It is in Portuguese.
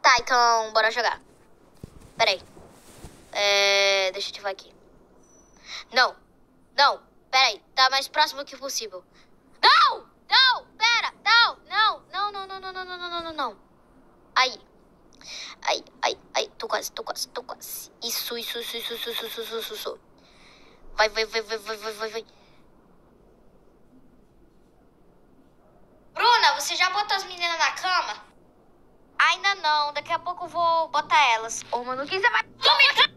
Tá, então bora jogar. Pera aí. Deixa eu ativar aqui. Não, pera aí. Tá mais próximo que possível. Não, pera, não. Aí. Tô quase. Isso. Vai. Bruna, você já botou as meninas na cama? Ainda não, daqui a pouco eu vou botar elas. Ô, mano, quem você vai...